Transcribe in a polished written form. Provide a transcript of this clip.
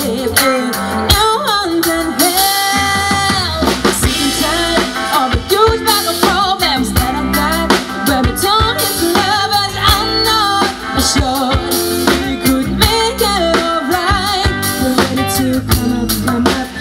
live in. No one can help. Sick and tired of the douchebag of problems that I got. When we turn into lovers, I'm not sure we could make it alright. We're ready to come up